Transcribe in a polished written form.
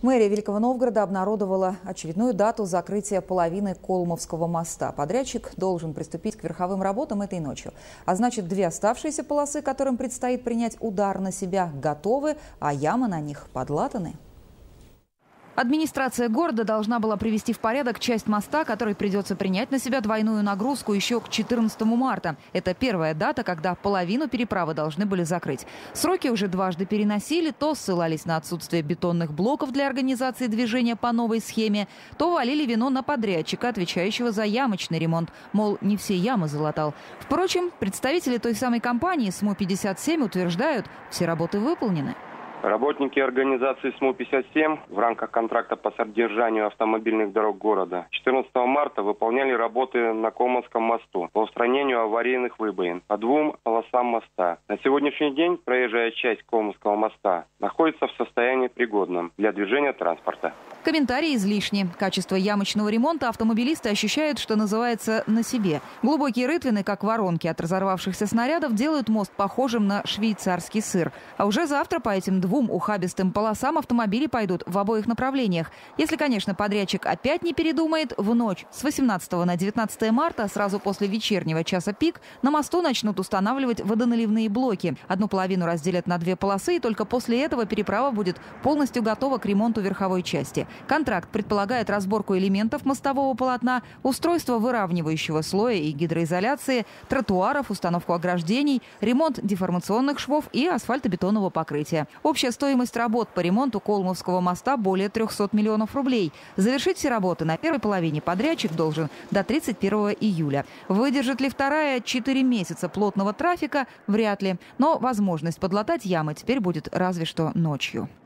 Мэрия Великого Новгорода обнародовала очередную дату закрытия половины Колмовского моста. Подрядчик должен приступить к верховым работам этой ночью. А значит, две оставшиеся полосы, которым предстоит принять удар на себя, готовы, а ямы на них подлатаны. Администрация города должна была привести в порядок часть моста, который придется принять на себя двойную нагрузку еще к 14 марта. Это первая дата, когда половину переправы должны были закрыть. Сроки уже дважды переносили, то ссылались на отсутствие бетонных блоков для организации движения по новой схеме, то валили вину на подрядчика, отвечающего за ямочный ремонт. Мол, не все ямы залатал. Впрочем, представители той самой компании СМУ-57 утверждают, все работы выполнены. Работники организации СМУ-57 в рамках контракта по содержанию автомобильных дорог города 14 марта выполняли работы на Колмовском мосту по устранению аварийных выбоин по двум полосам моста. На сегодняшний день проезжая часть Колмовского моста находится в состоянии пригодном для движения транспорта. Комментарии излишни. Качество ямочного ремонта автомобилисты ощущают, что называется, на себе. Глубокие рытвины, как воронки от разорвавшихся снарядов, делают мост похожим на швейцарский сыр. А уже завтра по этим двум ухабистым полосам автомобили пойдут в обоих направлениях. Если, конечно, подрядчик опять не передумает, в ночь с 18 на 19 марта, сразу после вечернего часа пик, на мосту начнут устанавливать водоналивные блоки. Одну половину разделят на две полосы, и только после этого переправа будет полностью готова к ремонту верховой части. Контракт предполагает разборку элементов мостового полотна, устройство выравнивающего слоя и гидроизоляции, тротуаров, установку ограждений, ремонт деформационных швов и асфальтобетонного покрытия. Общая стоимость работ по ремонту Колмовского моста более 300 миллионов рублей. Завершить все работы на первой половине подрядчик должен до 31 июля. Выдержит ли вторая 4 месяца плотного трафика? Вряд ли. Но возможность подлатать ямы теперь будет разве что ночью.